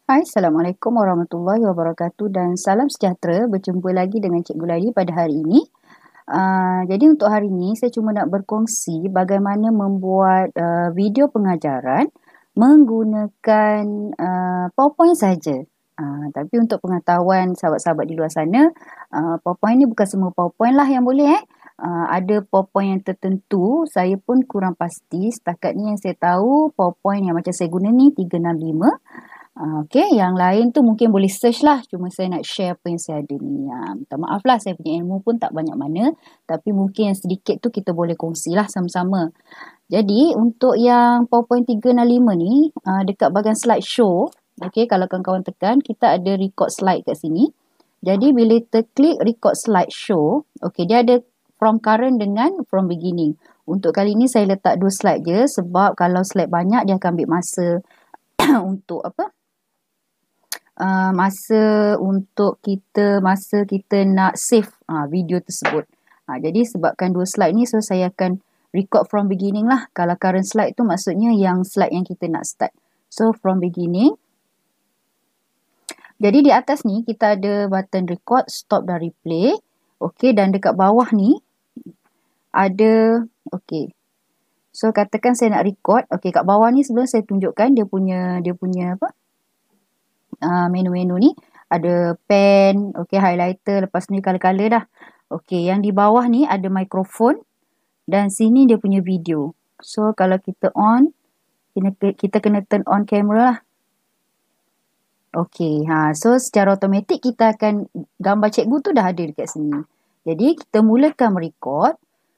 Hai, Assalamualaikum warahmatullahi wabarakatuh dan salam sejahtera. Berjumpa lagi dengan Cikgu Laili pada hari ini. Jadi untuk hari ini saya cuma nak berkongsi bagaimana membuat video pengajaran menggunakan PowerPoint saja. Tapi untuk pengetahuan sahabat-sahabat di luar sana, PowerPoint ni bukan semua PowerPoint lah yang boleh. Ada PowerPoint yang tertentu, saya pun kurang pasti. Setakat ni yang saya tahu, PowerPoint yang macam saya guna ni 365. Okey, yang lain tu mungkin boleh search lah. Cuma saya nak share apa yang saya ada ni. Minta maaf lah, saya punya ilmu pun tak banyak mana. Tapi mungkin yang sedikit tu kita boleh kongsi lah sama-sama. Jadi, untuk yang PowerPoint 365 ni, dekat bahagian slideshow, okey, kalau kawan-kawan tekan, kita ada record slide kat sini. Jadi, bila kita klik record slideshow, okey, dia ada from current dengan from beginning. Untuk kali ni saya letak 2 slide je sebab kalau slide banyak dia akan ambil masa untuk apa? Masa kita nak save video tersebut. Jadi sebabkan 2 slide ni, so saya akan record from beginning lah. Kalau current slide tu maksudnya yang slide yang kita nak start. So from beginning. Jadi di atas ni kita ada button record, stop dan replay. Okey, dan dekat bawah ni ada, okey. So katakan saya nak record. Okey, kat bawah ni sebelum saya tunjukkan dia punya apa? Menu-menu ni ada pen, okey, highlighter, lepas ni color-color dah. Okey, yang di bawah ni ada mikrofon dan sini dia punya video. So kalau kita on, kita kena turn on camera lah. Okey, so secara automatik kita akan gambar cikgu tu dah ada dekat sini. Jadi kita mulakan merekod.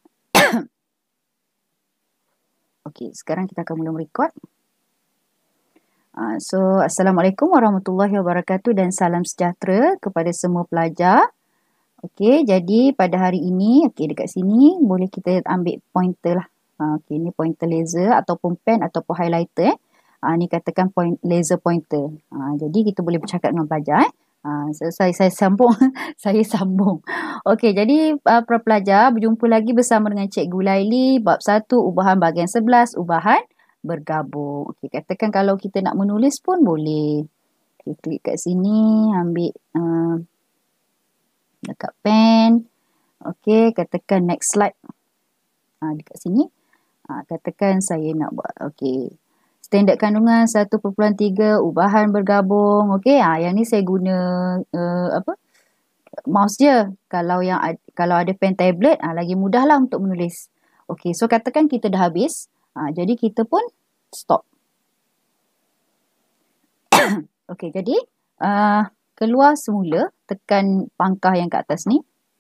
Okey, sekarang kita akan mula merekod. So, Assalamualaikum warahmatullahi wabarakatuh dan salam sejahtera kepada semua pelajar. Okey, jadi pada hari ini, okey, dekat sini boleh kita ambil pointer lah. Okey, ni pointer laser ataupun pen ataupun highlighter. Ni katakan laser pointer. Jadi kita boleh bercakap dengan pelajar. Saya sambung. Saya sambung. Okey, jadi para pelajar berjumpa lagi bersama dengan Cikgu Laili bab 1 ubahan bahagian 11 ubahan bergabung. Okey, katakan kalau kita nak menulis pun boleh. Okay, klik kat sini, ambil dekat pen. Okey, katakan next slide. Dekat sini. Katakan saya nak buat. Okey. Standard kandungan 1.3 ubahan bergabung. Okey, yang ni saya guna mouse je. Kalau ada pen tablet, lagi mudah lah untuk menulis. Okey, so katakan kita dah habis. Jadi kita pun stop. Okey, jadi keluar semula, tekan pangkah yang kat atas ni.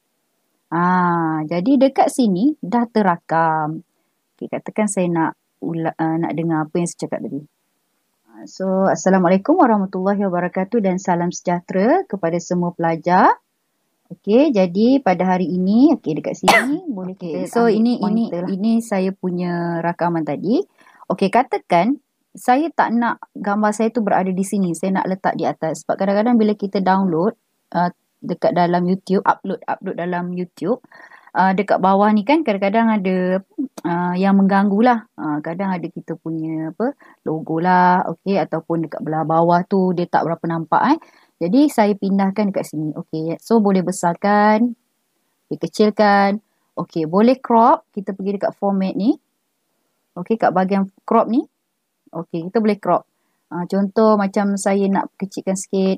Jadi dekat sini dah terakam. Okey, katakan saya nak dengar apa yang saya cakap tadi. So, Assalamualaikum warahmatullahi wabarakatuh dan salam sejahtera kepada semua pelajar. Okey, jadi pada hari ini, okey, dekat sini boleh kita so ini saya punya rakaman tadi. Okey, katakan saya tak nak gambar saya tu berada di sini. Saya nak letak di atas. Sebab kadang-kadang bila kita download dekat dalam YouTube, upload dalam YouTube, dekat bawah ni kan kadang-kadang ada yang mengganggu lah. Kadang ada kita punya logo lah, okey, ataupun dekat belah bawah tu dia tak berapa nampak. Jadi saya pindahkan dekat sini. Okey, so boleh besarkan, boleh kecilkan. Okey, boleh crop. Kita pergi dekat format ni. Okey, kat bahagian crop ni. Okey, kita boleh crop. Contoh macam saya nak kecilkan sikit.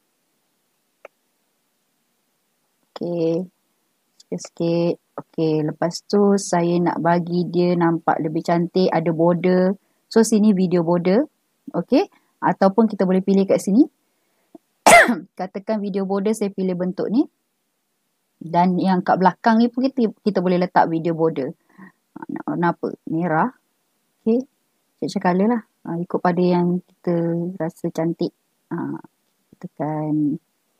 Okey, sikit. Okey, lepas tu saya nak bagi dia nampak lebih cantik, ada border. So sini video border. Okey, ataupun kita boleh pilih kat sini. Katakan video border, saya pilih bentuk ni. Dan yang kat belakang ni pun kita boleh letak video border. Nak warna apa? Merah. Okey, macam color lah. Ikut pada yang kita rasa cantik. Tekan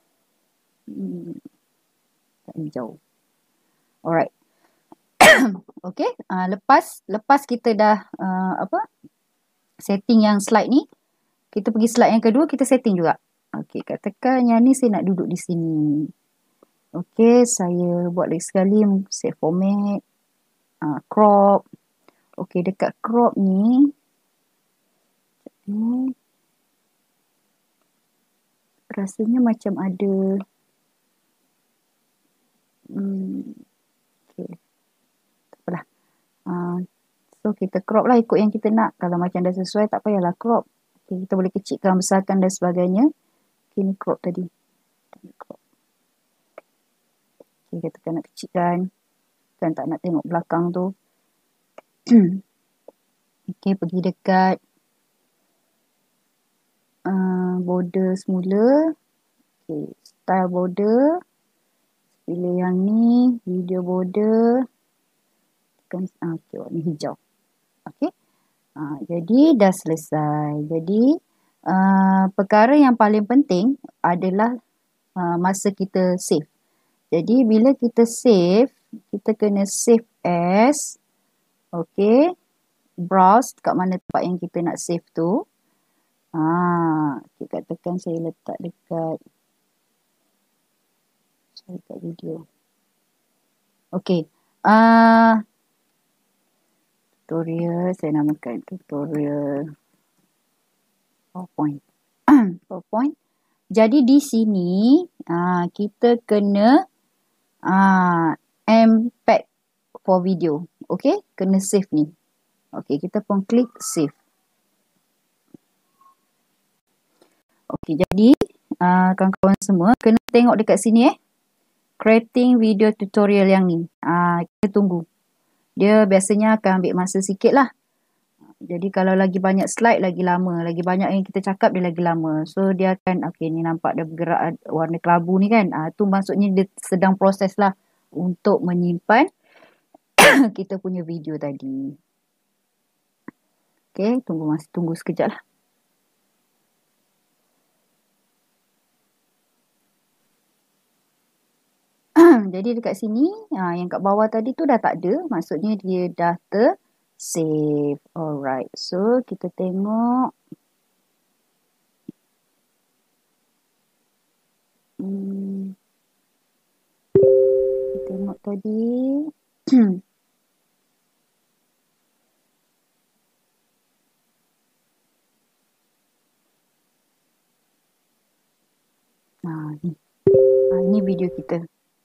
hijau. Alright. Okey, lepas kita dah setting yang slide ni, kita pergi slide yang kedua, kita setting juga. Okey, katakan yang ni saya nak duduk di sini. Okey, saya buat lagi sekali, save format, crop. Okey, dekat crop ni, rasanya macam ada okay. Tak apalah. So kita crop lah ikut yang kita nak. Kalau macam dah sesuai tak payahlah crop. Okay, kita boleh kecilkan, besarkan dan sebagainya. Okay, ni crop tadi. Crop. Okay, kita kena kecilkan. Kan tak nak tengok belakang tu. Okay, pergi dekat border semula. Okay, style border. Pilih yang ni, video border. Okay, warna hijau. Okay. Jadi dah selesai. Jadi perkara yang paling penting adalah masa kita save. Jadi bila kita save, kita kena save as. Okay. Browse kat mana tempat yang kita nak save tu. Okay, katakan saya letak dekat video. Okay. Tutorial, saya namakan tutorial PowerPoint. PowerPoint. Jadi di sini kita kena Embed for video. Okay, kena save ni. Okay, kita pun klik save. Okay, jadi kawan-kawan semua kena tengok dekat sini creating video tutorial yang ni. Kita tunggu. Dia biasanya akan ambil masa sikit lah. Jadi kalau lagi banyak slide lagi lama. Lagi banyak yang kita cakap dia lagi lama. So dia akan, okay ni nampak dia bergerak warna kelabu ni kan. Tu maksudnya dia sedang proses lah untuk menyimpan kita punya video tadi. Okay, tunggu sekejap lah. Jadi dekat sini, yang kat bawah tadi tu dah tak ada. Maksudnya dia dah save. Alright. So, kita tengok. Kita tengok tadi. Ni. Ini video kita.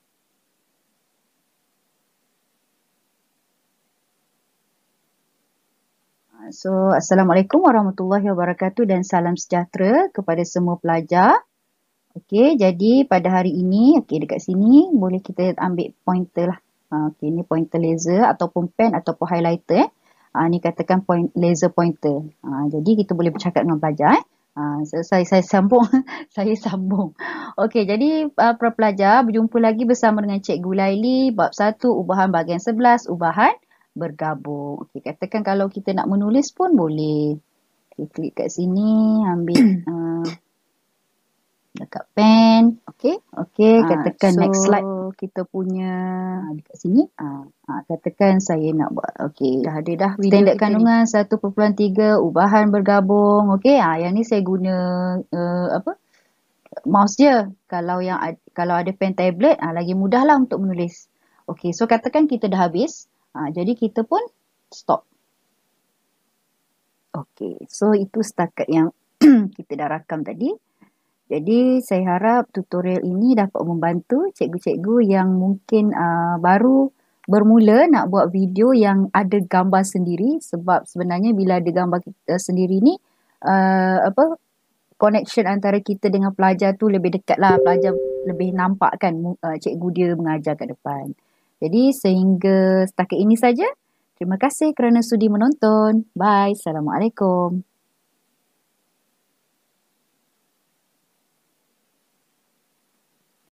So, Assalamualaikum warahmatullahi wabarakatuh dan salam sejahtera kepada semua pelajar. Okey, jadi pada hari ini, dekat sini boleh kita ambil pointer lah. Okey, ni pointer laser ataupun pen ataupun highlighter. Ni katakan laser pointer. Jadi kita boleh bercakap dengan pelajar. Saya sambung. Saya sambung. Okey, jadi para pelajar berjumpa lagi bersama dengan Cikgu Laili bab 1 ubahan bahagian 11 ubahan bergabung. Okey, katakan kalau kita nak menulis pun boleh. Okay, klik kat sini, ambil dekat pen. Okey, katakan next slide. Kita punya dekat sini. Katakan saya nak buat. Okey, dah ada dah video standard kandungan 1.3 ubahan bergabung. Okey, yang ni saya guna mouse je. Kalau ada pen tablet, lagi mudahlah untuk menulis. Okey, so katakan kita dah habis. Jadi kita pun stop. Okey, so itu setakat yang kita dah rakam tadi. Jadi saya harap tutorial ini dapat membantu cikgu-cikgu yang mungkin baru bermula nak buat video yang ada gambar sendiri. Sebab sebenarnya bila ada gambar kita sendiri ni, connection antara kita dengan pelajar tu lebih dekat lah. Pelajar lebih nampak kan cikgu dia mengajar kat depan. Jadi sehingga setakat ini saja. Terima kasih kerana sudi menonton. Bye. Assalamualaikum.